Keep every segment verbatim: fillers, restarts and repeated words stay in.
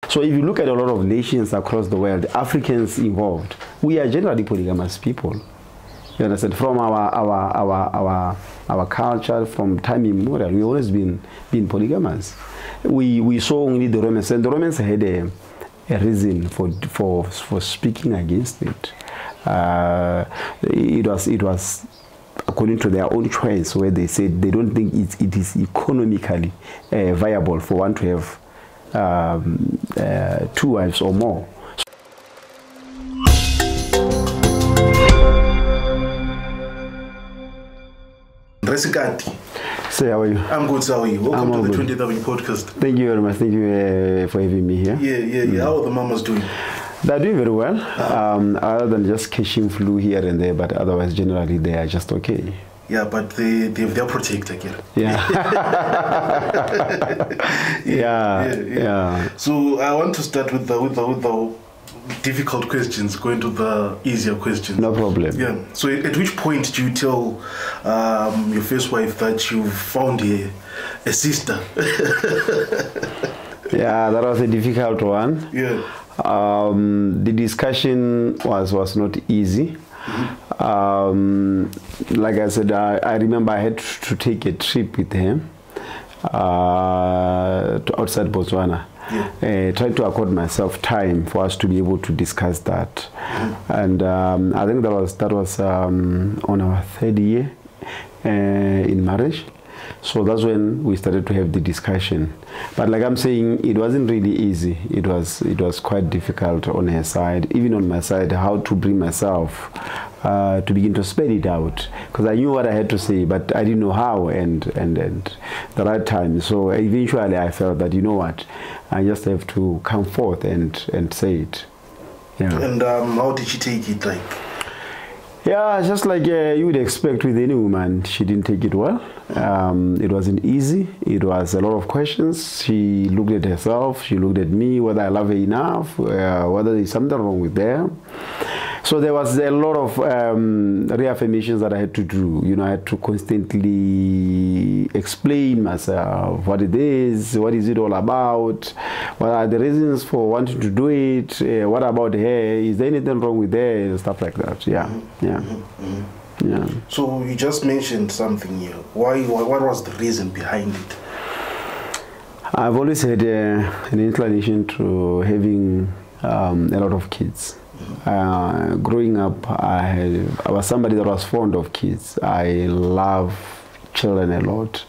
So if you look at a lot of nations across the world, Africans involved, we are generally polygamous people. You understand? From our our our our our culture, from time immemorial, we've always been been polygamous. We we saw only the Romans, and the Romans had a, a reason for for for speaking against it. Uh, it was it was according to their own choice, where they said they don't think it, it is economically uh, viable for one to have um, uh, two wives or more. Sekati. Say, how are you? I'm good, how are you? Welcome to the twentieth Avenue podcast. Thank you very much. Thank you uh, for having me here. Yeah, yeah, yeah. Mm. How are the mamas doing? They're doing very well, um, other than just catching flu here and there, but otherwise, generally, they are just okay. Yeah, but they, they, they're protected again. Yeah. yeah. yeah, yeah, yeah. So I want to start with the, with the, with the difficult questions, going to the easier questions. No problem. Yeah. So at which point do you tell um, your first wife that you found a, a sister? Yeah, that was a difficult one. Yeah. Um, the discussion was was not easy. Mm-hmm. um, like I said, I, I remember I had to take a trip with him uh, to outside Botswana. Yeah. Uh, trying to accord myself time for us to be able to discuss that. Mm-hmm. And um, I think that was that was um, on our third year uh, in marriage. So that's when we started to have the discussion. But like I'm saying, it wasn't really easy. It was it was quite difficult on her side, even on my side, how to bring myself uh, to begin to spell it out. Because I knew what I had to say, but I didn't know how and, and, and the right time. So eventually I felt that, you know what, I just have to come forth and, and say it. Yeah. And um, how did she take it, like? Yeah, just like uh, you would expect with any woman, she didn't take it well. Um, it wasn't easy. It was a lot of questions. She looked at herself. She looked at me, whether I love her enough, uh, whether there's something wrong with her. So there was a lot of um, reaffirmations that I had to do. You know, I had to constantly explain myself, what it is, what is it all about, what are the reasons for wanting to do it, uh, what about her, is there anything wrong with her, and stuff like that. Yeah, mm-hmm. yeah, mm-hmm. yeah. So you just mentioned something here. Why, why? What was the reason behind it? I've always had uh, an inclination to having um, a lot of kids. Uh, growing up, I, had, I was somebody that was fond of kids. I love children a lot,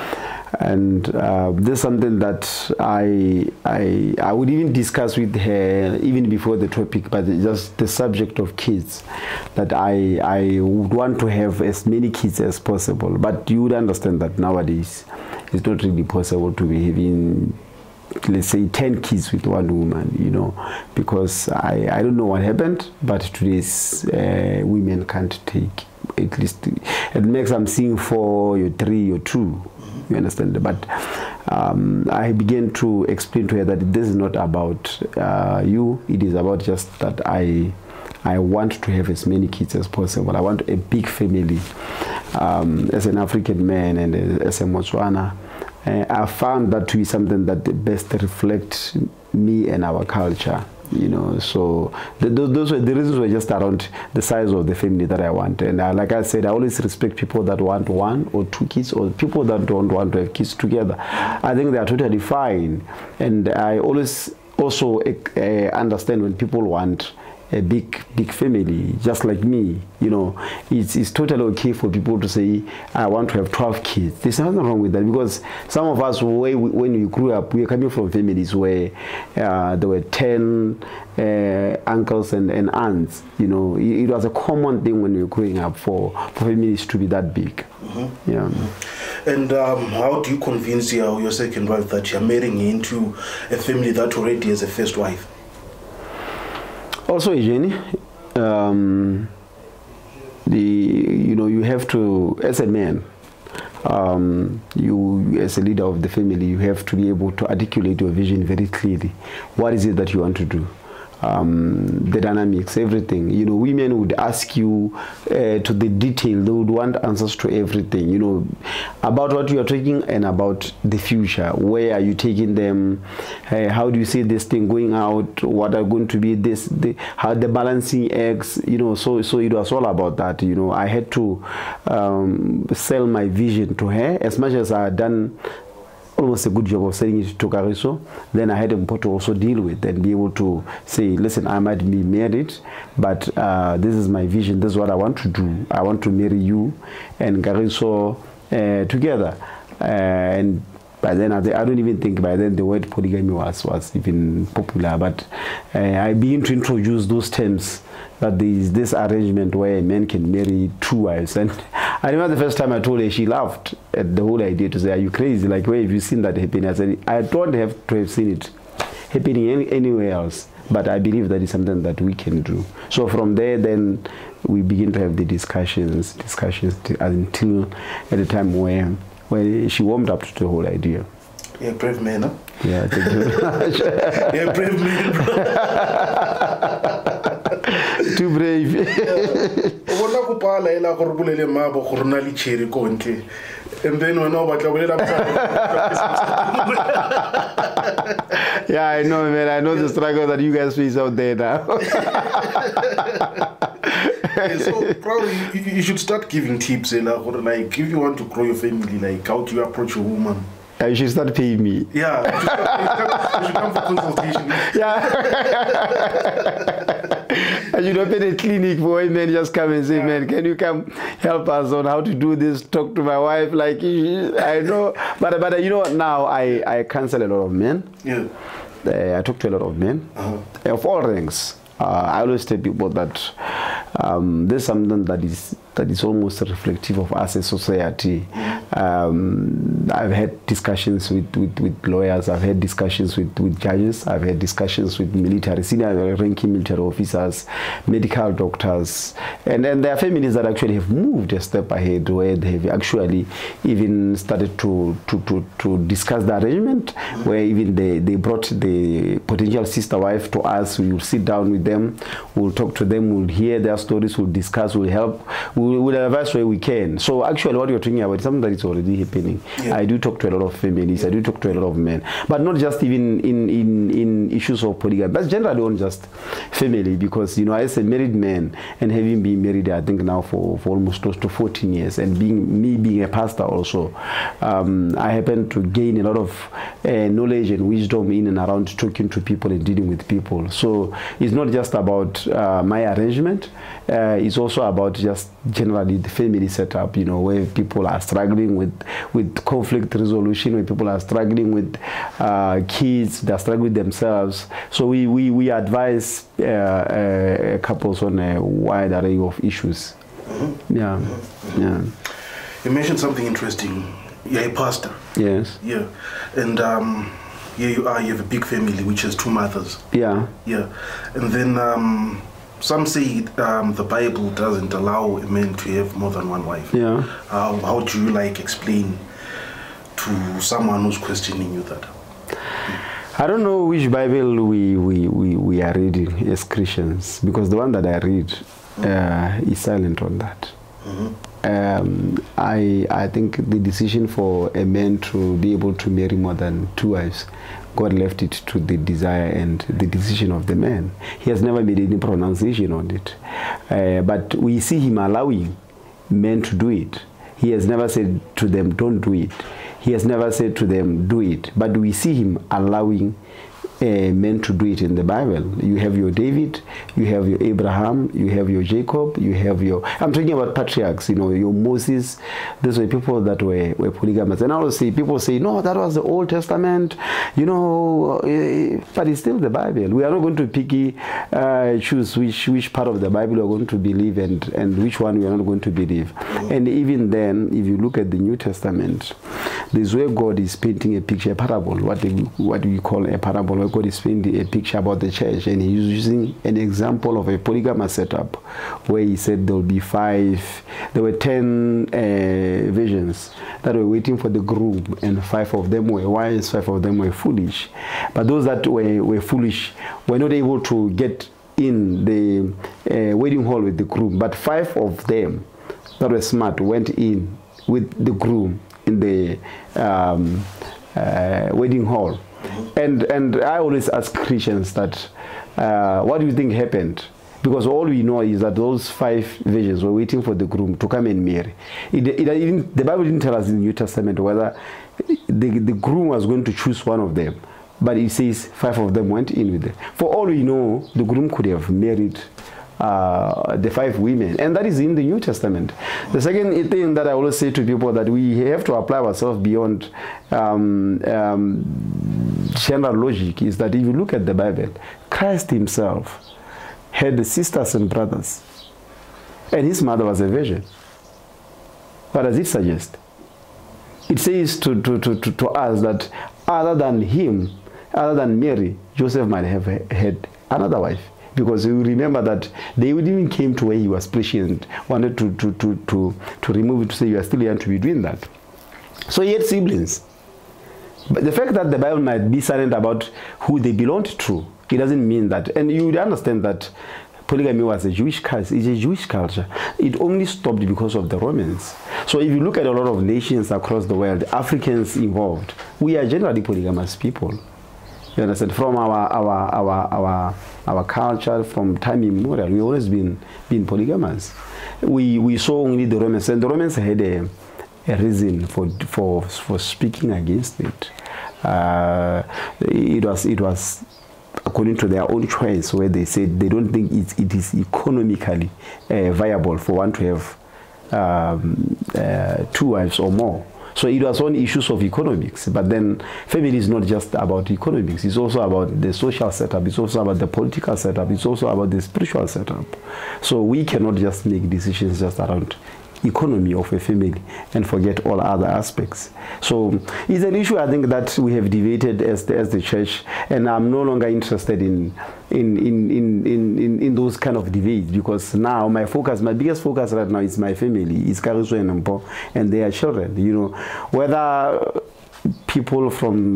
and uh, this is something that I, I I would even discuss with her even before the topic, but just the subject of kids, that I I would want to have as many kids as possible. But you would understand that nowadays it's not really possible to be having, let's say, ten kids with one woman, you know, because I, I don't know what happened, but today's uh, women can't take, at least it makes them seeing four or three or two, you understand? But um, I began to explain to her that this is not about uh, you, it is about just that I I want to have as many kids as possible. I want a big family. Um, as an African man and as a Motswana, Uh, I found that to be something that best reflects me and our culture, you know. So the, those were the reasons were just around the size of the family that I want. And uh, like I said, I always respect people that want one or two kids, or people that don't want to have kids together. I think they are totally fine. And I always also uh, understand when people want a big, big family, just like me, you know. It's, it's totally okay for people to say, I want to have twelve kids. There's nothing wrong with that, because some of us, when we grew up, we were coming from families where uh, there were ten uh, uncles and, and aunts, you know. It, it was a common thing when we were growing up for, for families to be that big. Mm-hmm. Yeah. And um, how do you convince your, your second wife that you're marrying into a family that already has a first wife? Also a journey. Um, the you know you have to, as a man, um, you as a leader of the family, you have to be able to articulate your vision very clearly. What is it that you want to do? um, the dynamics, everything. You know, women would ask you uh, to the detail. They would want answers to everything, you know, about what you are taking and about the future. Where are you taking them? Uh, how do you see this thing going out? What are going to be this, the, how the balancing acts, you know, so, so it was all about that, you know. I had to um, sell my vision to her as much as I had done almost a good job of selling it to Cariso. Then I had him to also deal with and be able to say, listen, I might be married, but uh, this is my vision. This is what I want to do. I want to marry you and Cariso uh, together. Uh, and by then, I don't even think by then the word polygamy was, was even popular. But uh, I began to introduce those terms, that there is this arrangement where a man can marry two wives. And I remember the first time I told her, she laughed at the whole idea, to say, are you crazy? Like, where have you seen that happening? I said, I don't have to have seen it happening any, anywhere else. But I believe that is something that we can do. So from there, then we begin to have the discussions, discussions until at the time where, where she warmed up to the whole idea. You're a brave man, huh? Yeah, thank you very much. You're a brave man, bro. Too brave. And then when over yeah, I know, man. I know the struggle that you guys face out there now. Yeah, so probably you, you should start giving tips, eh, like if you want to grow your family, like how do you approach a woman? You should start paying me. Yeah, you should, start, you should come for consultation. Yeah. I should open a clinic for women, just come and say, yeah, man, can you come help us on how to do this? Talk to my wife. Like, I know. But, but you know, now I, I counsel a lot of men. Yeah. Uh, I talk to a lot of men uh-huh. of all ranks. Uh, I always tell people that um, there's something that is that is almost reflective of us as a society. Mm-hmm. um, I've had discussions with, with, with lawyers, I've had discussions with, with judges, I've had discussions with military, senior ranking military officers, medical doctors, and then there are families that actually have moved a step ahead, where they have actually even started to, to, to, to discuss the arrangement, mm-hmm. where even they, they brought the potential sister wife to us. We will sit down with them, we'll talk to them, we'll hear their stories, we'll discuss, we'll help, we'll, we'll advise where we can. So actually what you're talking about is something that is already happening. Yeah. I do talk to a lot of families, I do talk to a lot of men, but not just even in, in, in issues of polygamy. That's generally on just family, because, you know, as a married man and having been married, I think now for, for almost close to fourteen years, and being me being a pastor also, um, I happen to gain a lot of uh, knowledge and wisdom in and around talking to people and dealing with people. So it's not just about uh, my arrangement, uh, it's also about just generally the family setup, you know, where people are struggling with, with conflict resolution, where people are struggling with uh, kids, they're struggling with themselves. So we, we, we advise uh, uh, couples on a wide array of issues. Mm-hmm. Yeah, mm-hmm. yeah. You mentioned something interesting. You're a pastor. Yes. Yeah. And um, here you are, you have a big family, which has two mothers. Yeah. Yeah. And then um, some say um, the Bible doesn't allow a man to have more than one wife. Yeah. Uh, how do you like explain to someone who's questioning you that? I don't know which Bible we, we, we, we are reading as Christians, because the one that I read uh, is silent on that. Mm-hmm. Um, I, I think the decision for a man to be able to marry more than two wives, God left it to the desire and the decision of the man. He has never made any pronunciation on it. Uh, but we see him allowing men to do it. He has never said to them, don't do it. He has never said to them, do it. But we see him allowing Uh, men to do it in the Bible. You have your David, you have your Abraham, you have your Jacob, you have your, I'm talking about patriarchs, you know, your Moses. These were people that were, were polygamous. And I always say, people say, no, that was the Old Testament, you know, uh, but it's still the Bible. We are not going to picky uh, choose which, which part of the Bible we are going to believe and, and which one we are not going to believe. Mm-hmm. And even then, if you look at the New Testament, this is where God is painting a picture, a parable, what, they, what we call a parable, where where God is painting a picture about the church, and he's using an example of a polygamous setup where he said there will be five, there were ten uh, virgins that were waiting for the groom, and five of them were wise, five of them were foolish. But those that were, were foolish were not able to get in the uh, wedding hall with the groom, but five of them that were smart went in with the groom in the um, uh, wedding hall. And and I always ask Christians that, uh, what do you think happened? Because all we know is that those five virgins were waiting for the groom to come and marry. It, it, it didn't, the Bible didn't tell us in the New Testament whether the, the groom was going to choose one of them. But it says five of them went in with them. For all we know, the groom could have married uh, the five women. And that is in the New Testament. The second thing that I always say to people, that we have to apply ourselves beyond um, um, general logic, is that if you look at the Bible, Christ himself had sisters and brothers. And his mother was a virgin. What does it suggest? It says to, to, to, to, to us that other than him, other than Mary, Joseph might have had another wife. Because you remember that they even came to where he was preaching and wanted to, to, to, to, to remove it, to say you are still young to be doing that. So he had siblings. But the fact that the Bible might be silent about who they belonged to, it doesn't mean that. And you would understand that polygamy was a Jewish culture. It's a Jewish culture. It only stopped because of the Romans. So if you look at a lot of nations across the world, Africans involved, we are generally polygamous people. You understand? From our our our our our culture, from time immemorial, we've always been been polygamous. We we saw only the Romans, and the Romans had a, a reason for for for speaking against it. Uh, it was it was. according to their own choice, where they said they don't think it, it is economically uh, viable for one to have um, uh, two wives or more. So it was on issues of economics. But then family is not just about economics. It's also about the social setup. It's also about the political setup. It's also about the spiritual setup. So we cannot just make decisions just around economy of a family and forget all other aspects. So it's an issue, I think, that we have debated as the, as the church, and I'm no longer interested in in, in, in, in, in in those kind of debates, because now my focus, my biggest focus right now is my family, is Kariso and Mpo and their children. You know, whether people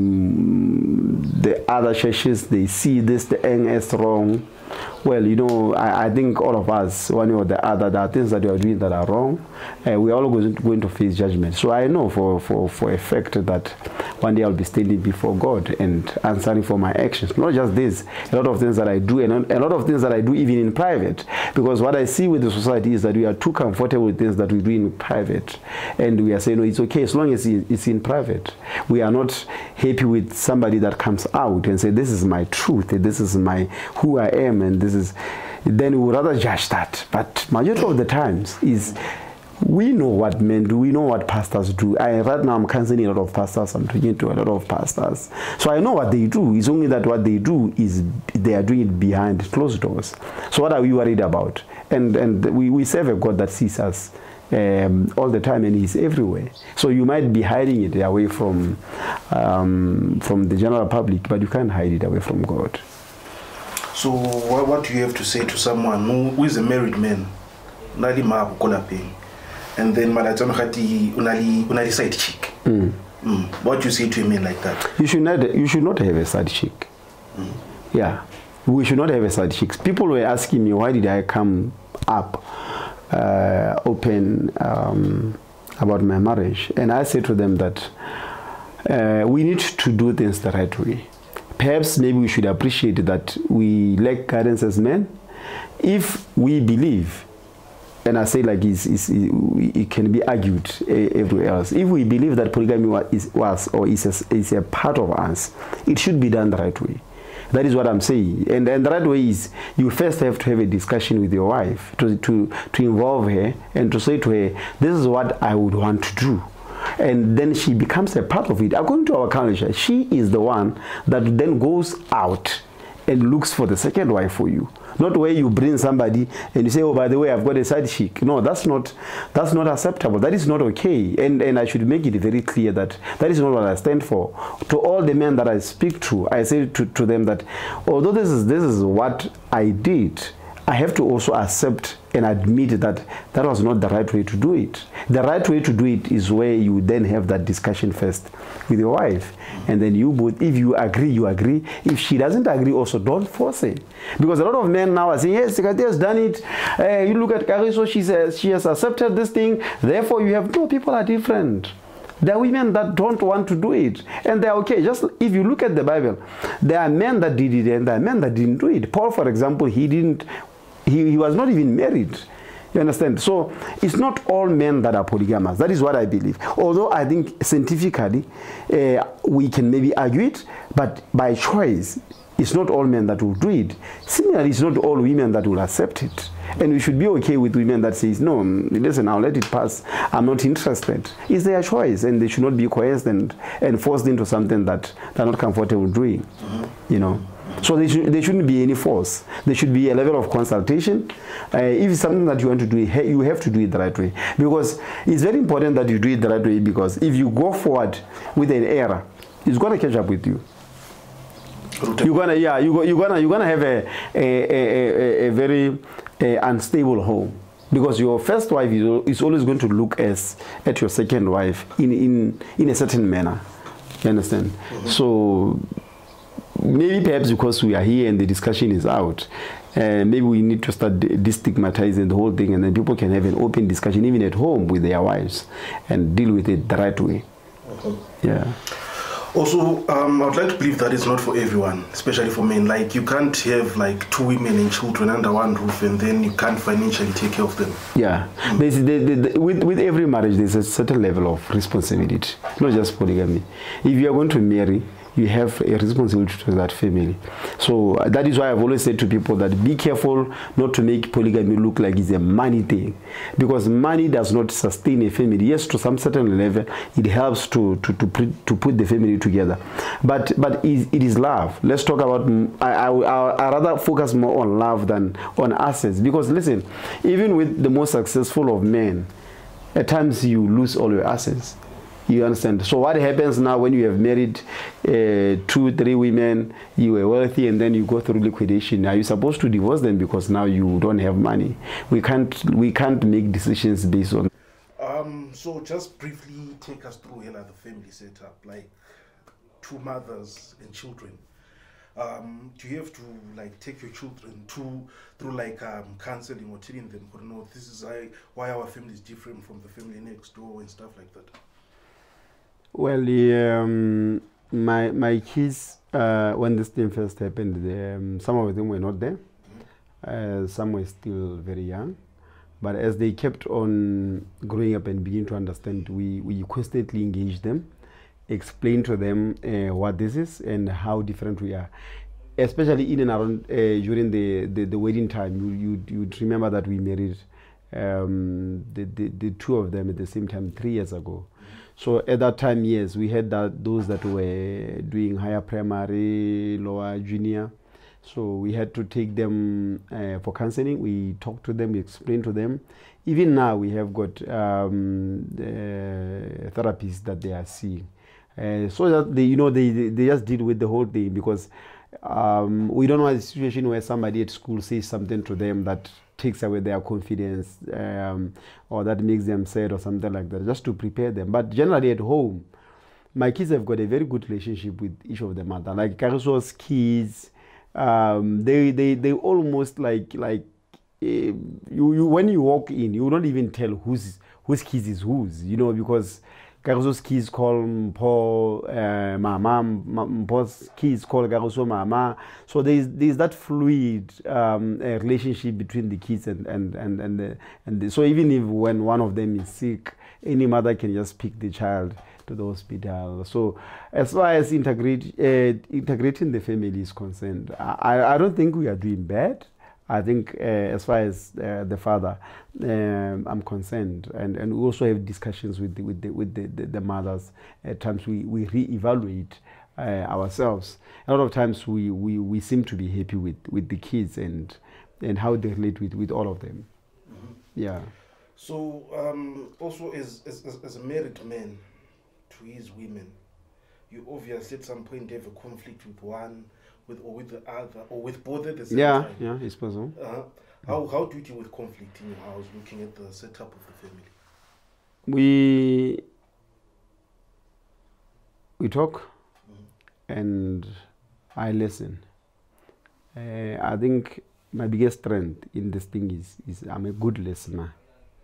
from the other churches, they see this the as wrong. Well, you know, I, I think all of us, one or the other, there are things that we are doing that are wrong. Uh, we are all going to, going to face judgment. So I know for, for, for a fact that one day I'll be standing before God and answering for my actions. Not just this, a lot of things that I do, and a lot of things that I do even in private. Because what I see with the society is that we are too comfortable with things that we do in private. And we are saying, no, it's okay as long as it's in private. We are not happy with somebody that comes out and say, this is my truth, this is my who I am, and this is, then we would rather judge that. But majority of the times is, we know what men do, we know what pastors do. I right now I'm counseling a lot of pastors, I'm talking to a lot of pastors. So I know what they do. It's only that what they do is they are doing it behind closed doors. So what are we worried about? And and we, we serve a God that sees us um, all the time, and he's everywhere. So you might be hiding it away from um, from the general public, but you can't hide it away from God. So what, what do you have to say to someone who, who is a married man, and then Sekati unali unali side chick? Mm. Mm. What do you say to a man like that? You should not. You should not have a side chick. Mm. Yeah, we should not have a side chick. People were asking me, why did I come up uh, open um, about my marriage? And I said to them that uh, we need to do things the right way. Perhaps maybe we should appreciate that we lack guidance as men. If we believe, and I say like it's, it's, it can be argued everywhere else, if we believe that polygamy was, was or is a, is a part of us, it should be done the right way. That is what I'm saying. And, and the right way is, you first have to have a discussion with your wife, to, to, to involve her and to say to her, this is what I would want to do. And then she becomes a part of it. According to our culture, she is the one that then goes out and looks for the second wife for you. Not where you bring somebody and you say, oh, by the way, I've got a side chick. No, that's not that's not acceptable. That is not okay. And and I should make it very clear that that is not what I stand for. To all the men that I speak to, I say to, to them that although this is this is what I did, I have to also accept and admit that that was not the right way to do it. The right way to do it is where you then have that discussion first with your wife. And then you both, if you agree, you agree. If she doesn't agree also, don't force it. Because a lot of men now are saying, yes, Sekati has done it. Uh, you look at Kariso, she says she has accepted this thing. Therefore, you have, no, people are different. There are women that don't want to do it. And they're okay. Just if you look at the Bible, there are men that did it and there are men that didn't do it. Paul, for example, he didn't, he, he was not even married. You understand? So it's not all men that are polygamous. That is what I believe. Although I think scientifically uh, we can maybe argue it, but by choice, it's not all men that will do it. Similarly, it's not all women that will accept it. And we should be okay with women that says, no, listen, I'll let it pass. I'm not interested. It's their choice, and they should not be coerced and, and forced into something that they're not comfortable doing. You know? So there, should, there shouldn't be any force. There should be a level of consultation. Uh, if it's something that you want to do, you have to do it the right way. Because it's very important that you do it the right way, because if you go forward with an error, it's going to catch up with you. You're gonna, yeah, you go, you're gonna, you're gonna have a a, a, a, a very a unstable home, because your first wife is, is always going to look as at your second wife in in in a certain manner. You understand? Mm-hmm. So maybe perhaps because we are here and the discussion is out, uh, maybe we need to start destigmatizing the whole thing, and then people can have an open discussion even at home with their wives and deal with it the right way. Mm-hmm. Yeah. Also, um, I would like to believe that it's not for everyone, especially for men. Like, you can't have like two women and children under one roof and then you can't financially take care of them. Yeah. Mm. There's, the, the, the, with, with every marriage, there's a certain level of responsibility, not just polygamy. If you are going to marry, you have a responsibility to that family. So uh, that is why I've always said to people that be careful not to make polygamy look like it's a money thing, because money does not sustain a family. Yes, to some certain level, it helps to to to, put, to put the family together, but but it, it is love. Let's talk about. I, I I rather focus more on love than on assets, because listen, even with the most successful of men, at times you lose all your assets. You understand? So what happens now when you have married uh, two, three women, you are wealthy, and then you go through liquidation? Are you supposed to divorce them because now you don't have money? We can't, we can't make decisions based on. Um. So just briefly take us through Hela, the family setup, like two mothers and children. Um, do you have to like take your children to through like um, counseling or telling them, oh, no, this is why, why our family is different from the family next door and stuff like that? Well, um, my my kids, uh, when this thing first happened, they, um, some of them were not there. Uh, some were still very young. But as they kept on growing up and begin to understand, we, we constantly engage them, explain to them uh, what this is and how different we are. Especially in and around uh, during the, the, the wedding time, you, you, you'd remember that we married um, the, the, the two of them at the same time three years ago. So at that time, yes, we had that those that were doing higher primary, lower junior. So we had to take them uh, for counseling. We talked to them, we explained to them. Even now, we have got um, uh, therapists that they are seeing, uh, so that they, you know, they they just deal with the whole thing, because um, we don't want a situation where somebody at school says something to them that takes away their confidence, um, or that makes them sad or something like that, just to prepare them. But generally at home, my kids have got a very good relationship with each of the mother. Like Kariso's kids, um, they they they almost like like uh, you you when you walk in, you don't even tell whose whose kids is whose, you know, because Kariso's kids call Paul uh, Mama, Paul's kids call Kariso Mama. So there's there's that fluid um, uh, relationship between the kids and and and and, the, and the, so even if when one of them is sick, any mother can just pick the child to the hospital. So as far as integrate uh, integrating the family is concerned, I I don't think we are doing bad. I think uh, as far as uh, the father, um, I'm concerned, and, and we also have discussions with the, with the, with the, the, the mothers. At times we, we re-evaluate uh, ourselves, a lot of times we, we, we seem to be happy with, with the kids and and how they relate with, with all of them. Mm-hmm. Yeah. So um, also as, as as a married man to his women, you obviously at some point have a conflict with one, with or with the other, or with both at the same yeah, time. Yeah, it's possible. Uh-huh. How how do you deal with conflict in your house, looking at the setup of the family? We we talk, mm-hmm. and I listen. Uh, I think my biggest strength in this thing is, is I'm a good listener.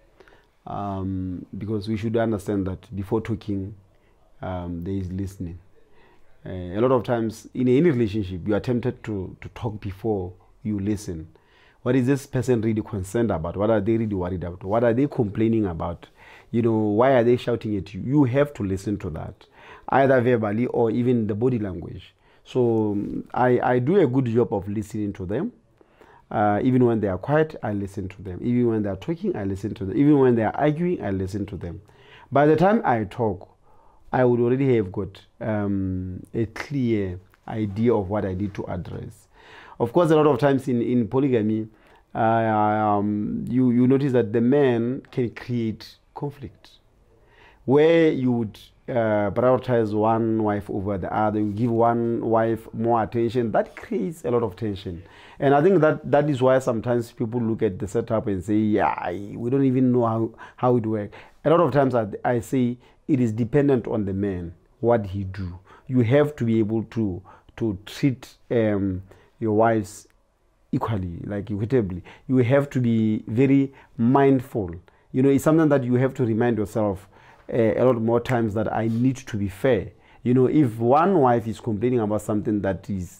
Um, because we should understand that before talking, um, there is listening. Uh, a lot of times in any relationship, you are tempted to, to talk before you listen. What is this person really concerned about? What are they really worried about? What are they complaining about? You know, why are they shouting at you? You have to listen to that, either verbally or even the body language. So um, I, I do a good job of listening to them. Uh, even when they are quiet, I listen to them. Even when they are talking, I listen to them. Even when they are arguing, I listen to them. By the time I talk, I would already have got um, a clear idea of what I need to address. Of course, a lot of times in, in polygamy, uh, um, you, you notice that the man can create conflict. Where you would uh, prioritize one wife over the other, you give one wife more attention, that creates a lot of tension. And I think that that is why sometimes people look at the setup and say, yeah, I, we don't even know how, how it works. A lot of times I, I say it is dependent on the man, what he do. You have to be able to, to treat um, your wives equally, like equitably. You have to be very mindful. You know, it's something that you have to remind yourself uh, a lot more times that I need to be fair. You know, if one wife is complaining about something that is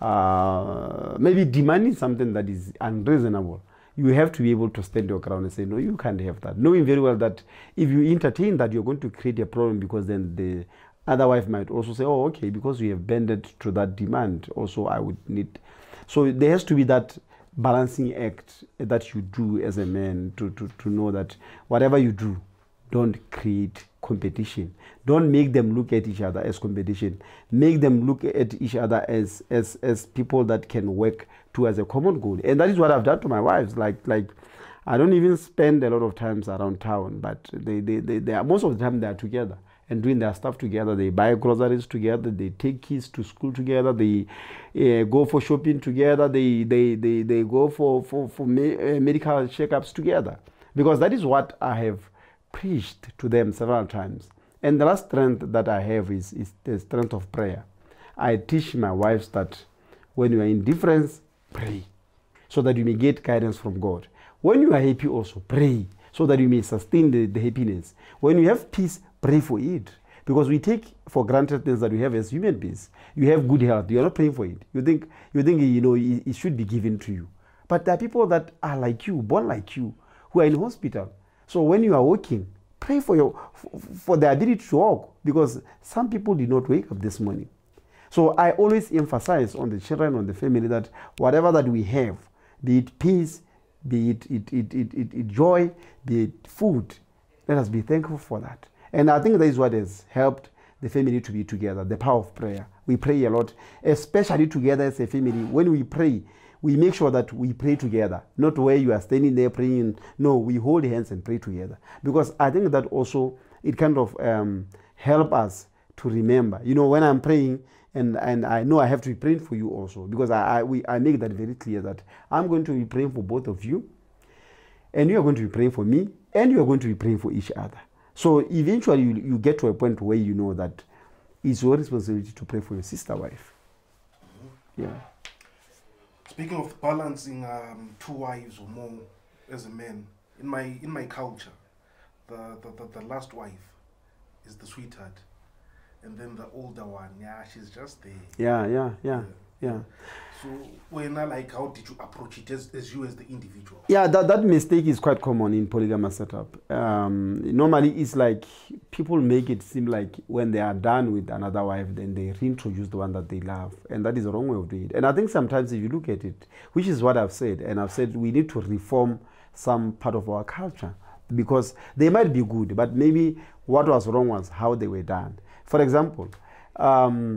uh, maybe demanding something that is unreasonable, you have to be able to stand your ground and say, no, you can't have that. Knowing very well that if you entertain that, you're going to create a problem, because then the other wife might also say, oh, okay, because you have bended to that demand, also I would need. So there has to be that balancing act that you do as a man to, to, to know that whatever you do, don't create competition. Don't make them look at each other as competition. Make them look at each other as, as, as people that can work towards a common goal. And that is what I've done to my wives. Like, like I don't even spend a lot of times around town, but they, they, they, they are, most of the time they are together and doing their stuff together. They buy groceries together, they take kids to school together, they uh, go for shopping together, they, they, they, they go for, for, for me, uh, medical checkups together. Because that is what I have preached to them several times. And the last strength that I have is, is the strength of prayer. I teach my wives that when you are in difference, pray, so that you may get guidance from God. When you are happy also, pray, so that you may sustain the, the happiness. When you have peace, pray for it. Because we take for granted things that we have as human beings. You have good health, you are not praying for it. You think, you think you know, it, it should be given to you. But there are people that are like you, born like you, who are in hospital. So when you are walking, pray for your for the ability to walk, because some people did not wake up this morning. So I always emphasize on the children, on the family, that whatever that we have, be it peace, be it, it, it, it, it, it joy, be it food, let us be thankful for that. And I think that is what has helped the family to be together, the power of prayer. We pray a lot, especially together as a family. When we pray, we make sure that we pray together, not where you are standing there praying. No, we hold hands and pray together. Because I think that also, it kind of um, help us to remember. You know, when I'm praying, and, and I know I have to be praying for you also, because I, I, we, I make that very clear that I'm going to be praying for both of you, and you are going to be praying for me, and you are going to be praying for each other. So eventually you, you get to a point where you know that it's your responsibility to pray for your sister wife. Mm-hmm. Yeah. Speaking of balancing um, two wives or more as a man, in my in my culture, the, the, the, the last wife is the sweetheart, and then the older one, yeah, she's just there. Yeah, yeah, yeah, yeah. yeah. So when I like, how did you approach it as, as you as the individual? Yeah, that, that mistake is quite common in polygamous setup. Um, normally, it's like people make it seem like when they are done with another wife, then they reintroduce the one that they love. And that is the wrong way of doing it. And I think sometimes if you look at it, which is what I've said, and I've said we need to reform some part of our culture, because they might be good, but maybe what was wrong was how they were done. For example, um,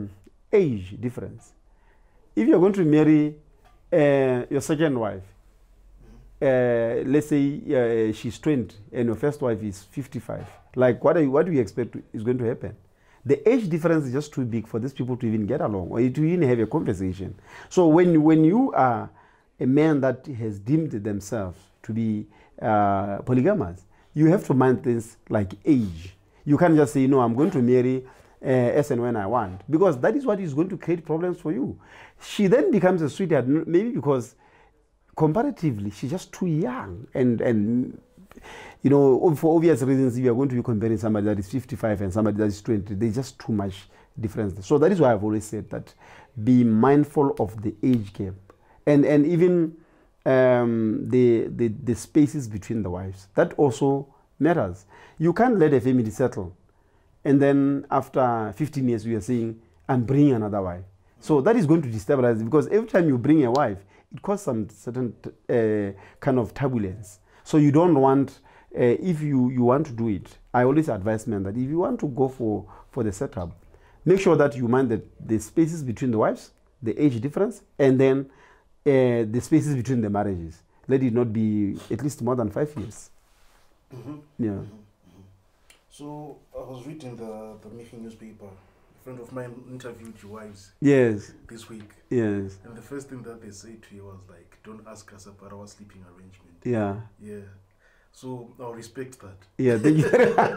age difference. If you're going to marry uh, your second wife, uh, let's say uh, she's twenty and your first wife is fifty-five, like what, are you, what do you expect to, is going to happen? The age difference is just too big for these people to even get along or to even have a conversation. So when, when you are a man that has deemed themselves to be uh, polygamous, you have to mind things like age. You can't just say, no, I'm going to marry uh, as and when I want, because that is what is going to create problems for you. She then becomes a sweetheart, maybe because comparatively she's just too young, and, and you know, for obvious reasons, if you are going to be comparing somebody that is fifty-five and somebody that is twenty, there's just too much difference. So that is why I've always said that be mindful of the age gap, and, and even um, the, the, the spaces between the wives. That also matters. You can't let a family settle and then after fifteen years you are saying, I'm bringing another wife. So that is going to destabilize, because every time you bring a wife, it causes some certain uh, kind of turbulence. So you don't want, uh, if you, you want to do it, I always advise men that if you want to go for, for the setup, make sure that you mind the, the spaces between the wives, the age difference, and then uh, the spaces between the marriages. Let it not be at least more than five years. Mm-hmm. Yeah. Mm-hmm. So I was reading the, the Mickey newspaper. A friend of mine interviewed your wives. Yes. This week. Yes. And the first thing that they said to you was like, don't ask us about our sleeping arrangement. Yeah. Yeah. So I'll respect that. Yeah, thank you.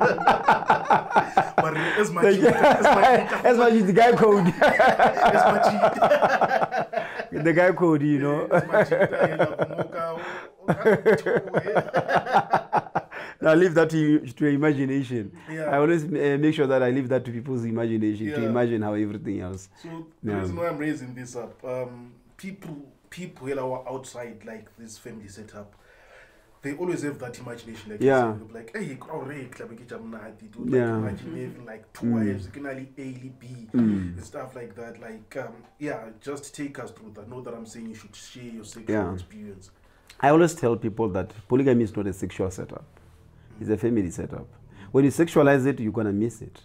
But as much as, as, as much as the guy code. as much the guy code, you know. As much Now leave that to, you, to your imagination. Yeah. I always uh, make sure that I leave that to people's imagination, yeah. to imagine how everything else. So the yeah. reason why I'm raising this up, um, people people who are outside like this family setup, they always have that imagination, like yeah. you say, like, hey, like yeah. imagine having like two mm. wives, you can only A, B, mm. and stuff like that. Like, um, yeah, just take us through that. Not that I'm saying you should share your sexual yeah. experience. I always tell people that polygamy is not a sexual setup. It's a family setup. When you sexualize it, you're gonna miss it.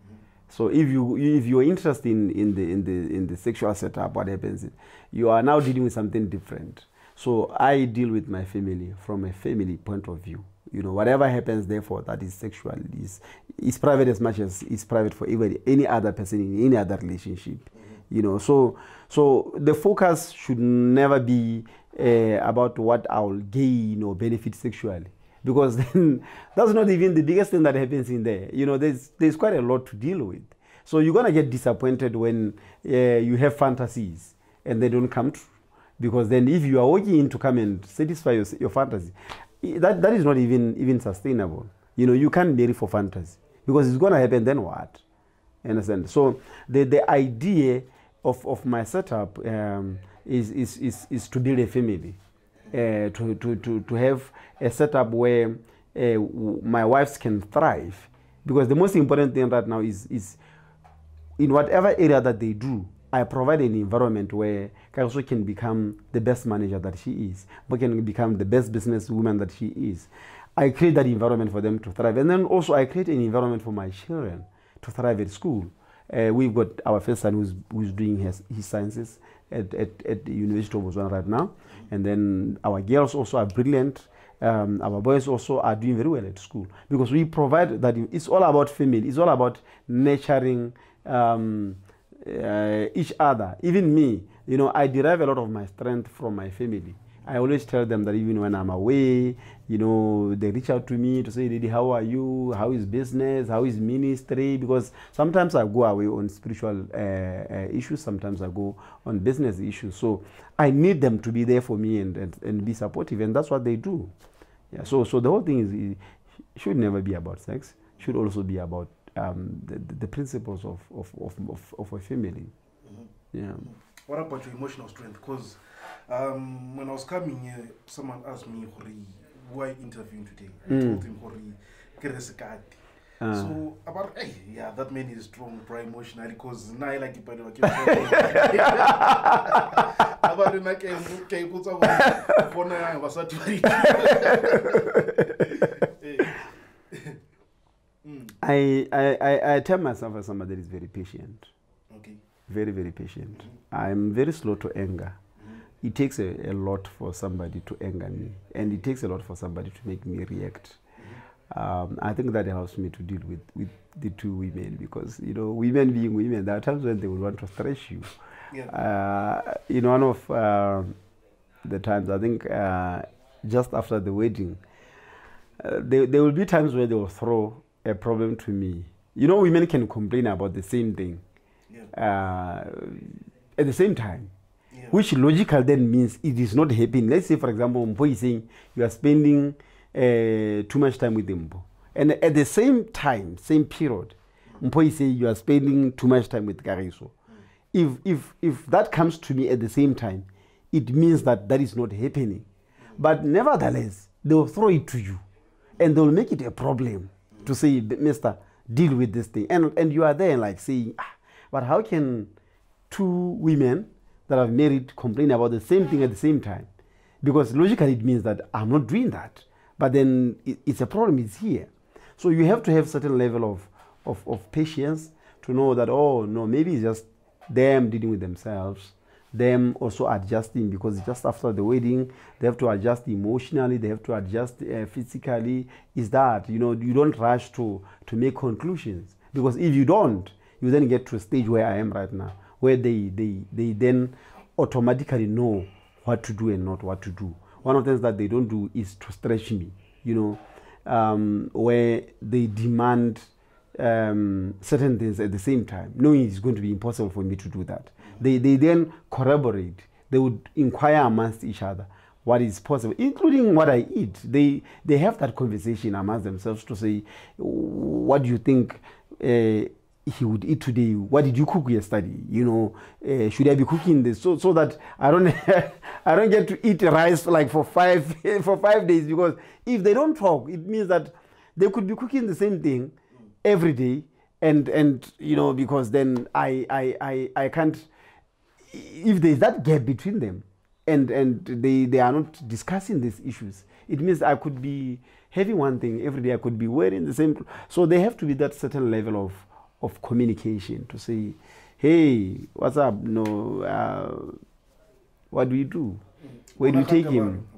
So if you if you're interested in, in the in the in the sexual setup, what happens? You are now dealing with something different. So I deal with my family from a family point of view. You know, whatever happens, therefore, that is sexual is is private as much as it's private for everybody, any other person in any other relationship. Mm-hmm. You know, so so the focus should never be uh, about what I'll gain or benefit sexually. Because then that's not even the biggest thing that happens in there. You know, there's there's quite a lot to deal with. So you're gonna get disappointed when uh, you have fantasies and they don't come true. Because then if you are working in to come and satisfy your, your fantasy, that, that is not even even sustainable. You know, you can't marry for fantasy because it's gonna happen. Then what? You understand? So the the idea of, of my setup um, is, is is is to build a family. Uh, to, to, to, to have a setup where uh, my wives can thrive, because the most important thing right now is, is in whatever area that they do, I provide an environment where Karuso can become the best manager that she is, but can become the best business woman that she is. I create that environment for them to thrive, and then also I create an environment for my children to thrive at school. Uh, we've got our first son who's, who's doing his, his sciences at, at, at the University of Botswana right now. And then our girls also are brilliant. Um, our boys also are doing very well at school, because we provide that. It's all about family. It's all about nurturing um, uh, each other. Even me, you know, I derive a lot of my strength from my family. I always tell them that even when I'm away, you know, they reach out to me to say, Didi, how are you? How is business? How is ministry? Because sometimes I go away on spiritual uh, uh, issues. Sometimes I go on business issues. So I need them to be there for me and, and, and be supportive. And that's what they do. Yeah. So, so the whole thing is, it should never be about sex. It should also be about um, the, the principles of, of, of, of, of a family. Mm-hmm. Yeah. What about your emotional strength? Because um, when I was coming here, someone asked me, who I interviewing today. I mm. told him, Pastor Sekati. Uh. So, about, hey, yeah, that man is strong, pro emotionally, because now I like it, but I keep about the neck and okay, put on phone and was at I, I, I tell myself as somebody that is very patient. Okay. very, very patient. Mm-hmm. I'm very slow to anger. Mm-hmm. It takes a, a lot for somebody to anger me, and it takes a lot for somebody to make me react. Mm-hmm. um, I think that helps me to deal with, with the two women, because, you know, women being women, there are times when they will want to thrash you. Yeah. Uh, in one of uh, the times, I think uh, just after the wedding, uh, there, there will be times where they will throw a problem to me. You know, women can complain about the same thing yeah. uh, at the same time, yeah. which logical then means it is not happening. Let's say, for example, Mpo is saying you are spending uh, too much time with Mpo. And at the same time, same period, mm. Mpo is saying you are spending too much time with Kariso. If, if, if that comes to me at the same time, it means that that is not happening. But nevertheless, they will throw it to you and they will make it a problem to say, Mister, deal with this thing. And, and you are there like saying, ah, but how can two women that are married complain about the same thing at the same time? Because logically it means that I'm not doing that. But then it, it's a problem, it's here. So you have to have certain level of, of, of patience to know that, oh, no, maybe it's just them dealing with themselves, them also adjusting, because just after the wedding they have to adjust emotionally, they have to adjust uh, physically. Is that, you know, you don't rush to to make conclusions, because if you don't, you then get to a stage where I am right now, where they they they then automatically know what to do and not what to do. One of the things that they don't do is to stretch me, you know, um, where they demand Um, certain things at the same time, knowing it's going to be impossible for me to do that. Mm-hmm. They they then corroborate. They would inquire amongst each other what is possible, including what I eat. They they have that conversation amongst themselves to say, what do you think uh, he would eat today? What did you cook yesterday? You know, uh, should I be cooking this? So so that I don't I don't get to eat rice like for five for five days, because if they don't talk, it means that they could be cooking the same thing every day, and and you know, because then I I I, I can't, if there's that gap between them and and they they are not discussing these issues, it means I could be having one thing every day, I could be wearing the same. So they have to be that certain level of of communication to say, hey, what's up, no, uh, what do we do, where do you take him?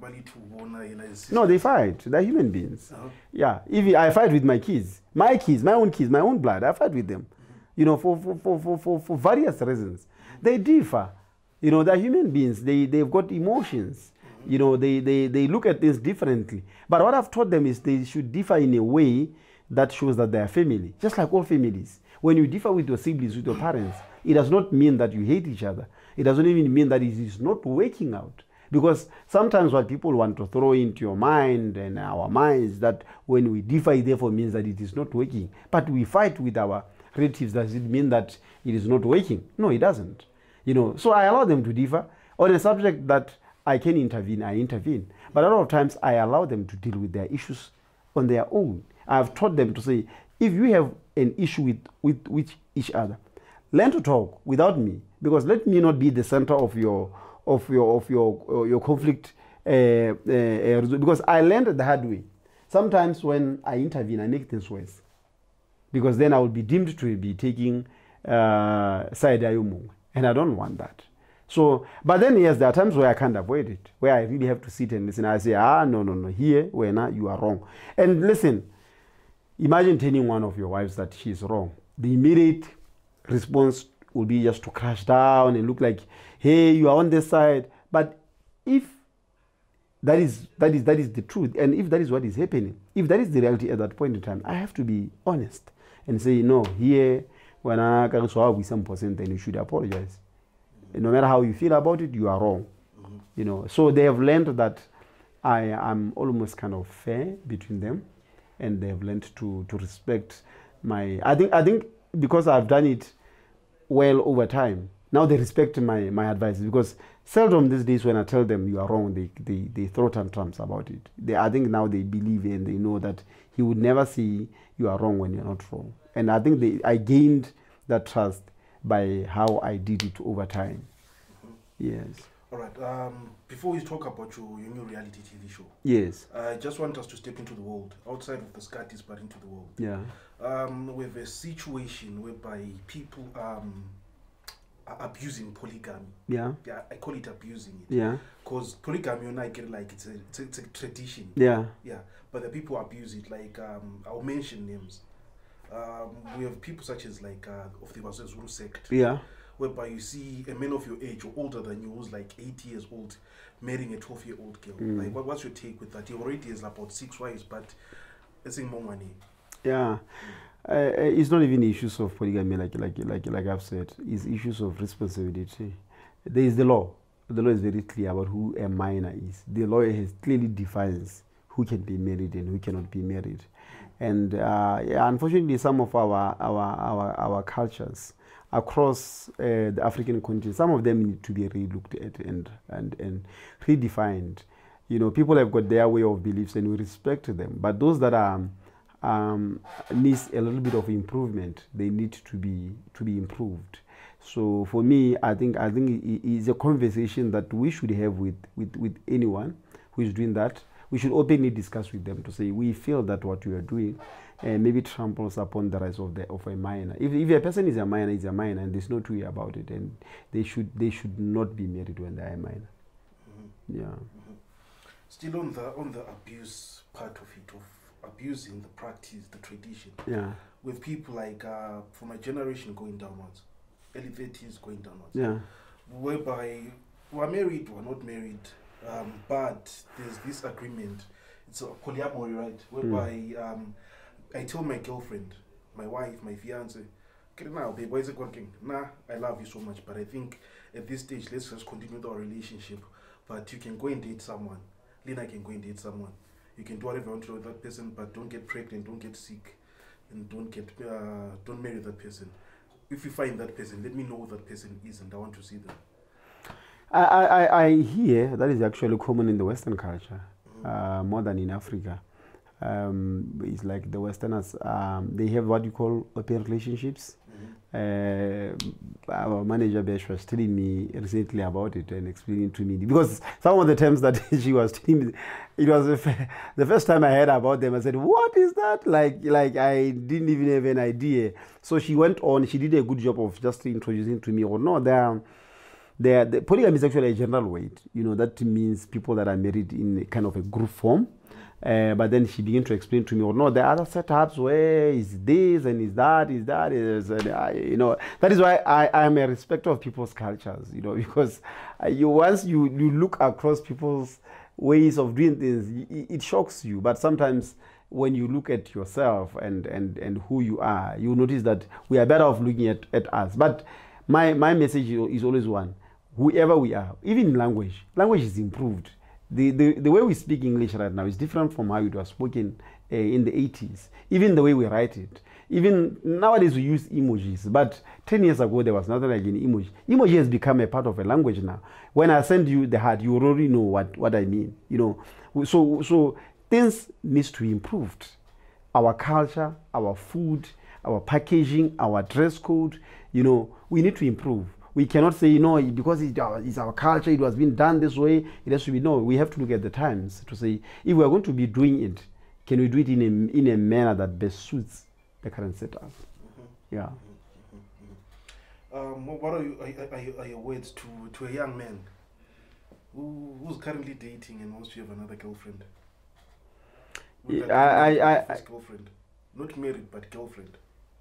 No, they fight. They're human beings. Uh-huh. Yeah. If I fight with my kids, my kids, my own kids, my own blood, I fight with them. Mm-hmm. You know, for for, for, for, for for various reasons. Mm-hmm. They differ. You know, they're human beings. They they've got emotions. Mm-hmm. You know, they, they they look at things differently. But what I've taught them is they should differ in a way that shows that they are family. Just like all families. When you differ with your siblings, with your parents, it does not mean that you hate each other. It doesn't even mean that it is not working out. Because sometimes what people want to throw into your mind and our minds, that when we differ, it therefore means that it is not working. But we fight with our relatives, does it mean that it is not working? No, it doesn't. You know, so I allow them to differ. On a subject that I can intervene, I intervene. But a lot of times I allow them to deal with their issues on their own. I've taught them to say, if you have an issue with, with, with each other, learn to talk without me, because let me not be the center of your of your of your uh, your conflict, uh, uh, uh, because I learned the hard way. Sometimes when I intervene, I make things worse, because then I will be deemed to be taking uh, side ayumu, and I don't want that. So, but then yes, there are times where I can't avoid it, where I really have to sit and listen. I say, ah, no, no, no, here, where now you are wrong. And listen, imagine telling one of your wives that she is wrong. The immediate response will be just to crash down and look like, hey, you are on this side. But if that is that is that is the truth, and if that is what is happening, if that is the reality at that point in time, I have to be honest and say, no, here when I can solve with some percent, then you should apologize. And no matter how you feel about it, you are wrong. Mm-hmm. You know. So they have learned that I am almost kind of fair between them, and they have learned to to respect my. I think I think because I've done it well over time, now they respect my, my advice, because seldom these days when I tell them you are wrong, they, they, they throw tantrums about it. They, I think now they believe and they know that he would never say you are wrong when you're not wrong. And I think they, I gained that trust by how I did it over time. Mm-hmm. Yes. All right. Um, before we talk about your, your new reality T V show, yes, I just want us to step into the world, outside of the Sekatis, but into the world. Yeah. Um, with a situation whereby people um, are abusing polygamy. Yeah. Yeah, I call it abusing it. Yeah. Because polygamy, you know, I get like it's a, it's a, it's a tradition. Yeah. Yeah. But the people abuse it. Like um, I'll mention names. Um, we have people such as like uh, of the Zulu sect. Yeah. Whereby you see a man of your age or older than you who's like eighty years old marrying a twelve year old girl. Mm. Like what, what's your take with that? He already has about six wives, but it's in more money. Yeah. Mm. Uh, it's not even issues of polygamy, like like like like I've said. It's issues of responsibility. There is the law. The law is very clear about who a minor is. The law has clearly defines who can be married and who cannot be married. And uh, yeah, unfortunately, some of our our our, our cultures across uh, the African continent, some of them need to be re-looked at and and and redefined. You know, people have got their way of beliefs, and we respect them. But those that are um, needs a little bit of improvement, they need to be to be improved. So for me, I think I think it is a conversation that we should have with with with anyone who is doing that. We should openly discuss with them to say we feel that what we are doing uh, maybe tramples upon the rights of the of a minor. If if a person is a minor, is a minor, and there's no two way about it, and they should they should not be married when they are a minor. Mm-hmm. Yeah. Mm-hmm. Still on the on the abuse part of it, of abusing the practice, the tradition. Yeah. With people like uh, from my generation going downwards, early thirties going downwards. Yeah. Whereby we're married, we're not married. Um, but there's this agreement, it's a polyamory, right? Whereby mm. um, I tell my girlfriend, my wife, my fiance, okay, now, babe, why is it working? Nah, I love you so much, but I think at this stage, let's just continue with our relationship. But you can go and date someone. Lena can go and date someone. You can do whatever you want to do with that person, but don't get pregnant, don't get sick, and don't get, uh, don't marry that person. If you find that person, let me know who that person is, and I want to see them. I, I, I hear that is actually common in the Western culture, mm-hmm. uh, more than in Africa. Um, it's like the Westerners, um, they have what you call open relationships. Mm-hmm. uh, our manager Besh was telling me recently about it and explaining to me, because some of the terms that she was telling me, it was the, f the first time I heard about them. I said, what is that? Like, like I didn't even have an idea. So she went on, she did a good job of just introducing to me, or no, there The, the polygamy is actually a general weight. You know, that means people that are married in kind of a group form. Uh, but then she began to explain to me, oh no, there are other setups where is this and is that, is that, is, and I, you know, that is why I am a respecter of people's cultures, you know, because uh, you once you, you look across people's ways of doing things, it, it shocks you. But sometimes when you look at yourself and, and, and who you are, you notice that we are better off looking at, at us. But my, my message is always one. Whoever we are, even in language, language is improved. The, the, the way we speak English right now is different from how it was spoken uh, in the eighties. Even the way we write it. Even nowadays we use emojis, but ten years ago there was nothing like an emoji. Emoji has become a part of a language now. When I send you the heart, you already know what, what I mean. You know, so, so things need to be improved. Our culture, our food, our packaging, our dress code, you know, we need to improve. We cannot say, you know, because it's our, it's our culture, it was being done this way, it has to be. No, we have to look at the times to say, if we are going to be doing it, can we do it in a, in a manner that best suits the current setup? Mm-hmm. Yeah. Mm-hmm. Um, what are, you, are, are, you, are your words to, to a young man who, who's currently dating and wants to have another girlfriend? Yeah, I, I, I, first girlfriend. Not married, but girlfriend.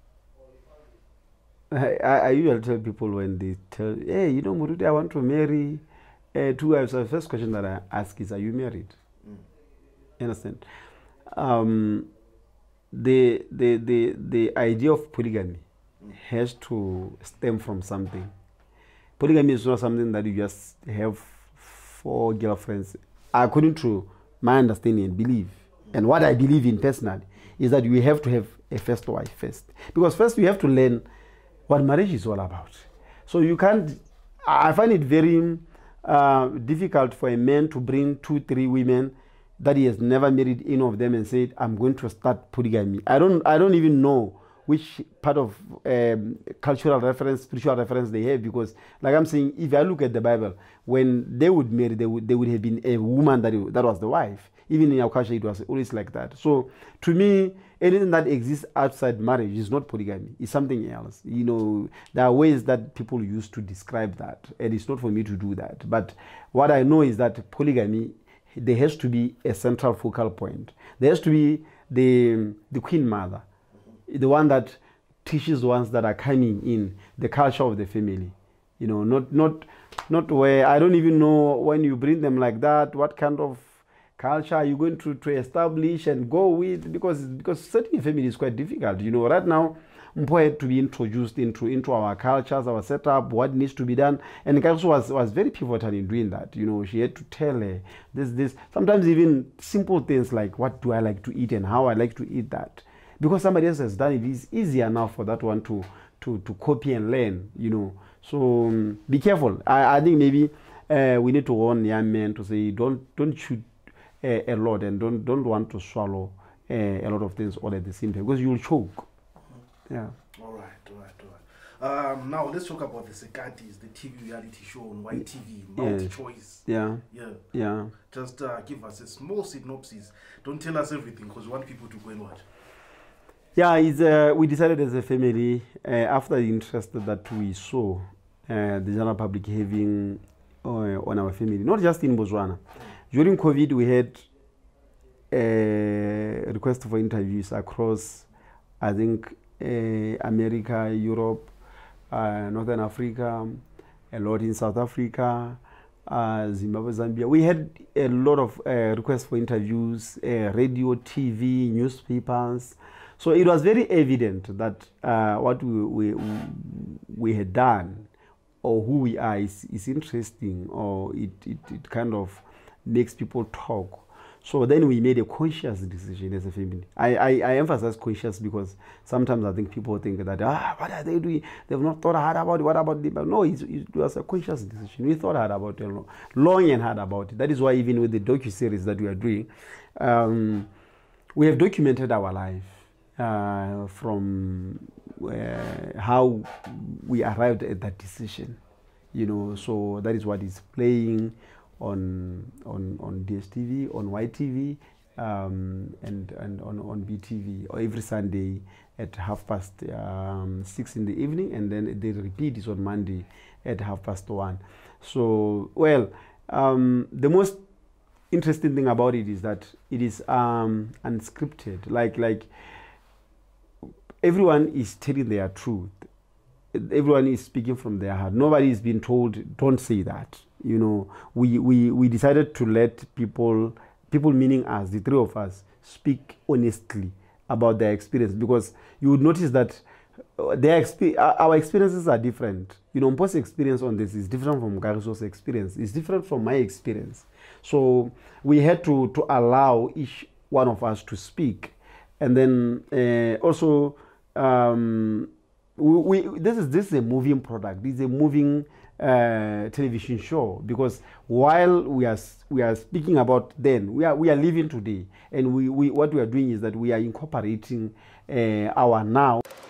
I, I usually tell people when they tell, hey, you know, Muruti, I want to marry uh, two wives. So the first question that I ask is, are you married? Mm. You understand? Um, the, the, the, the idea of polygamy mm. has to stem from something. Polygamy is not something that you just have four girlfriends. According to my understanding and belief, mm. and what I believe in personally, is that you have to have a first wife first. Because first you have to learn what marriage is all about. So you can't, I find it very uh, difficult for a man to bring two, three women that he has never married any of them and said, I'm going to start polygamy. I don't, I don't even know which part of um, cultural reference, spiritual reference they have. Because, like I'm saying, if I look at the Bible, when they would marry, they would, they would have been a woman that, that was the wife. Even in our culture, it was always like that. So, to me, anything that exists outside marriage is not polygamy. It's something else. You know, there are ways that people use to describe that, and it's not for me to do that. But what I know is that polygamy, there has to be a central focal point. There has to be the the queen mother, the one that teaches the ones that are coming in, the culture of the family. You know, not not not where I don't even know when you bring them like that, what kind of culture are you going to, to establish and go with, because because setting a family is quite difficult. You know, right now, Mpo had to be introduced into into our cultures, our setup, what needs to be done, and Karuso was was very pivotal in doing that. You know, she had to tell her this this sometimes even simple things like what do I like to eat and how I like to eat that, because somebody else has done it. It's easier now for that one to to to copy and learn. You know, so um, be careful. I I think maybe uh, we need to warn young men to say don't don't shoot uh, a lot and don't don't want to swallow uh, a lot of things all at the same time, because you will choke. Yeah. All right, all right, all right. Um, now let's talk about the Sekatis, the T V reality show on Y T V, multi-choice. Yeah. Yeah. Yeah. Just uh, give us a small synopsis. Don't tell us everything, because we want people to go and watch. Yeah, it's, uh, we decided as a family, uh, after the interest that we saw uh, the general public having uh, on our family, not just in Botswana. During COVID, we had a request for interviews across, I think, Uh, America, Europe, uh, Northern Africa, a lot in South Africa, uh, Zimbabwe, Zambia. We had a lot of uh, requests for interviews, uh, radio, T V, newspapers. So it was very evident that uh, what we, we, we had done or who we are is, is interesting, or it, it, it kind of makes people talk. So then we made a conscious decision as a family. I, I, I emphasize conscious because sometimes I think people think that, ah, what are they doing? They've not thought hard about it. What about it? But no, it, it was a conscious decision. We thought hard about it, long and hard about it. That is why even with the docu-series that we are doing, um, we have documented our life uh, from uh, how we arrived at that decision. You know, so that is what is playing on on on D S T V, on Y T V, um, and and on on B T V, or every Sunday at half past um, six in the evening, and then the repeat is on Monday at half past one. So, well, um, the most interesting thing about it is that it is um, unscripted. Like like everyone is telling their truth. Everyone is speaking from their heart. Nobody is being told, don't say that. You know, we, we, we decided to let people, people meaning us, the three of us, speak honestly about their experience, because you would notice that their exp our experiences are different. You know, Mpo's experience on this is different from Garuso's experience. It's different from my experience. So we had to, to allow each one of us to speak. And then uh, also, um, we, we, this is this is a moving product. This is a moving uh, television show, because while we are we are speaking about then, we are we are living today, and we, we what we are doing is that we are incorporating uh, our now.